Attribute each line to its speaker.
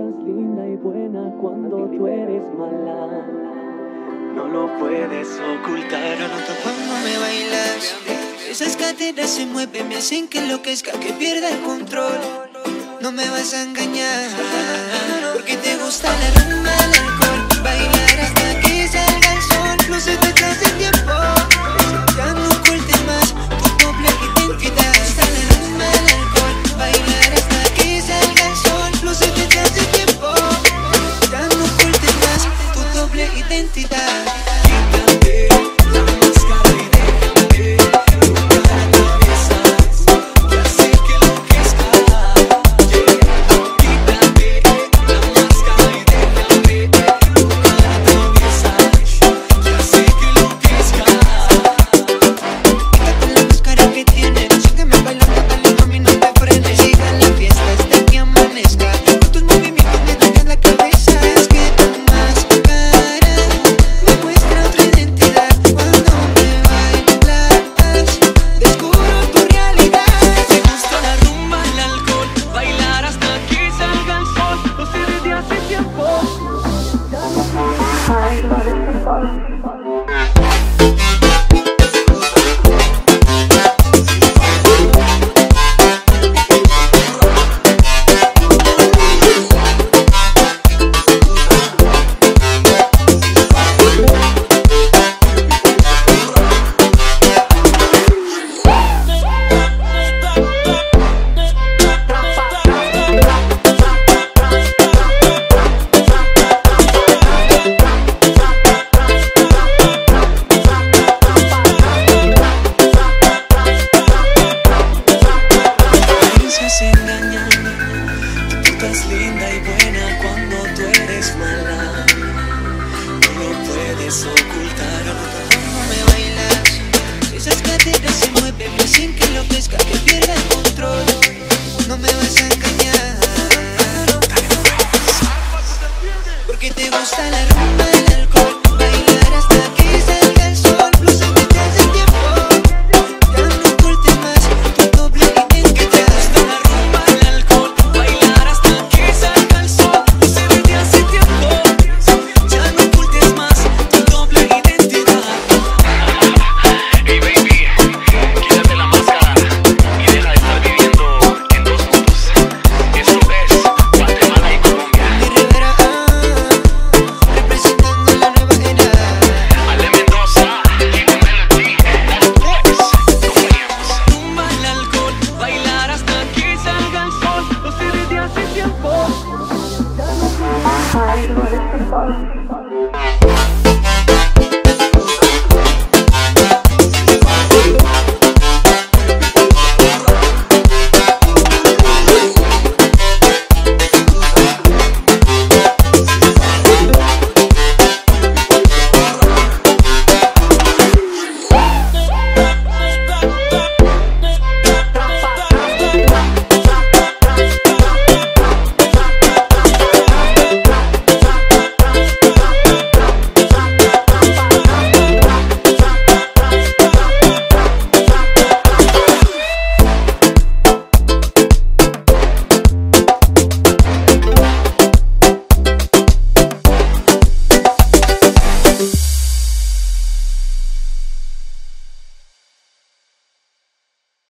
Speaker 1: estás linda y buena cuando tú eres mala. No lo puedes ocultar.
Speaker 2: Lo noto cuando me bailas. Esas caderas se mueven, me hacen que enloquezca, que pierda el control. No me vas a engañar, porque te gusta la rumba, el alcohol, bailar hasta que salga el sol. No se te hace tiempo, ya no ocultes más tu doble identidad. Está la rumba, el alcohol, bailar hasta que salga el sol. No se te hace tiempo, ya no ocultes más tu doble identidad.
Speaker 1: Linda y buena cuando tú eres mala. No lo puedes ocultar.
Speaker 2: Cuando me bailas, esas caderas se mueven, me hacen que enloquezca, que pierda el control. No me vas a engañar, porque te gusta la rumba, el alcohol, bailar hasta que salga el sol. No se te hace tiempo, ya no ocultes más tu doble identidad. Te gusta la rumba, el alcohol, bailar hasta que salga el sol. No se te hace tiempo, ya no ocultes más tu doble identidad.
Speaker 3: Hey baby, quítate la máscara y deja de estar viviendo en dos mundos. Eso es Guatemala y Colombia.
Speaker 2: Mi Rivera, representando la nueva era.
Speaker 3: Ale Mendoza, Kiko Melody, Netflix, compañeros.
Speaker 2: Rumba, el alcohol, bailar hasta que salga el sol. No se desde hace tiempo.
Speaker 1: Ay, no eres